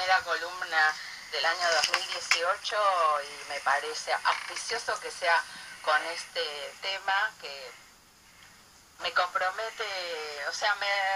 primera columna del año 2018 y me parece auspicioso que sea con este tema que me compromete, o sea,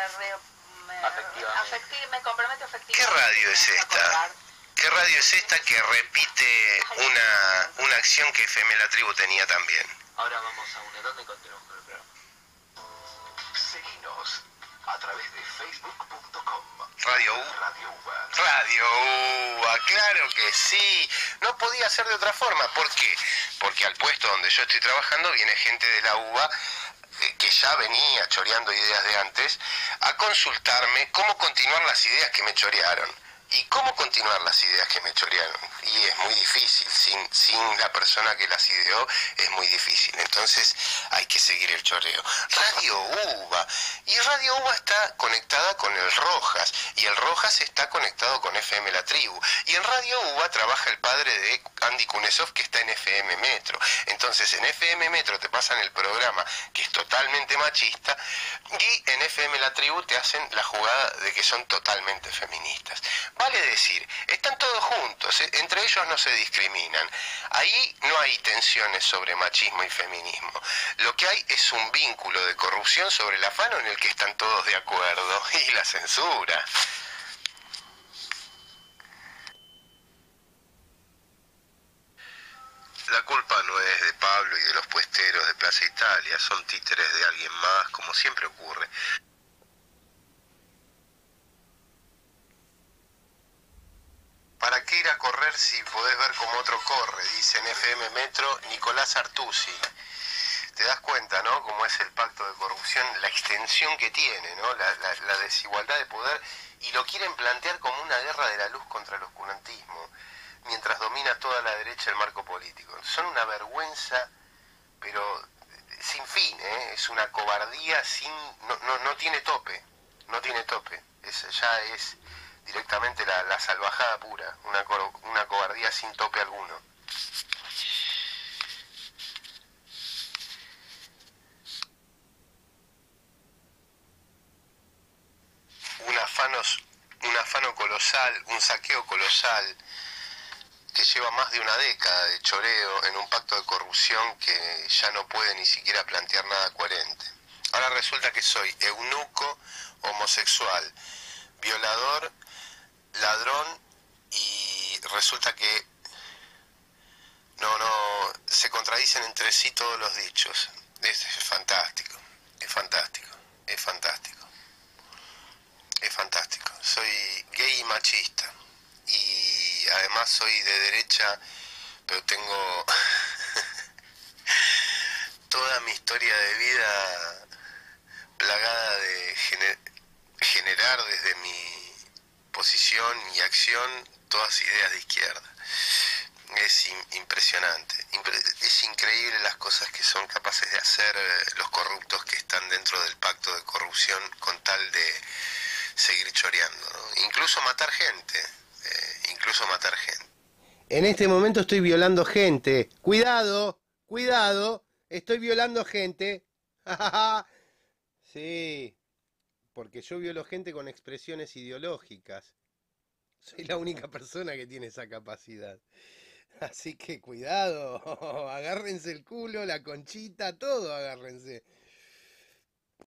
me compromete afectivamente. ¿Qué radio es esta? ¿Qué radio es esta que repite una acción que FM La Tribu tenía también? Ahora vamos a una tanda y continuamos con el programa. Seguinos a través de facebook.com. Radio U. Radio UBA, claro que sí. No podía ser de otra forma. ¿Por qué? Porque al puesto donde yo estoy trabajando viene gente de la UBA que ya venía choreando ideas de antes, a consultarme cómo continuar las ideas que me chorearon. ¿Y cómo continuar las ideas que me chorearon? Y es muy difícil, sin la persona que las ideó es muy difícil, entonces hay que seguir el choreo. Radio UBA, y Radio UBA está conectada con el Rojas, y el Rojas está conectado con FM La Tribu, y en Radio UBA trabaja el padre de Andy Kunesov, que está en FM Metro. Entonces en FM Metro te pasan el programa, que es totalmente machista, y en FM La Tribu te hacen la jugada de que son totalmente feministas. Vale decir, están todos juntos, entre ellos no se discriminan. Ahí no hay tensiones sobre machismo y feminismo. Lo que hay es un vínculo de corrupción sobre el afano en el que están todos de acuerdo, y la censura. La culpa no es de Pablo y de los puesteros de Plaza Italia, son títeres de alguien más, como siempre ocurre. ¿Para qué ir a correr si podés ver cómo otro corre? Dice en FM Metro Nicolás Artusi. Te das cuenta, ¿no? Cómo es el pacto de corrupción, la extensión que tiene, ¿no? La desigualdad de poder, y lo quieren plantear como una guerra de la luz contra el oscurantismo, mientras domina toda la derecha el marco político. Son una vergüenza, pero sin fin, ¿eh? Es una cobardía no tiene tope, no tiene tope. Ya es directamente la salvajada pura, una cobardía sin tope alguno. Un afano colosal, un saqueo colosal, que lleva más de una década de choreo en un pacto de corrupción que ya no puede ni siquiera plantear nada coherente. Ahora resulta que soy eunuco, homosexual, violador, ladrón, y resulta que no se contradicen entre sí todos los dichos. Es fantástico, es fantástico, es fantástico, es fantástico. Soy gay y machista, y además soy de derecha, pero tengo toda mi historia de vida plagada de generar desde mi posición y acción todas ideas de izquierda. Es impresionante, es increíble las cosas que son capaces de hacer los corruptos que están dentro del pacto de corrupción con tal de seguir choreando, ¿no? Incluso matar gente, En este momento estoy violando gente. Cuidado, estoy violando gente. Sí, porque yo violo gente con expresiones ideológicas. Soy la única persona que tiene esa capacidad. Así que cuidado, agárrense el culo, la conchita, todo agárrense.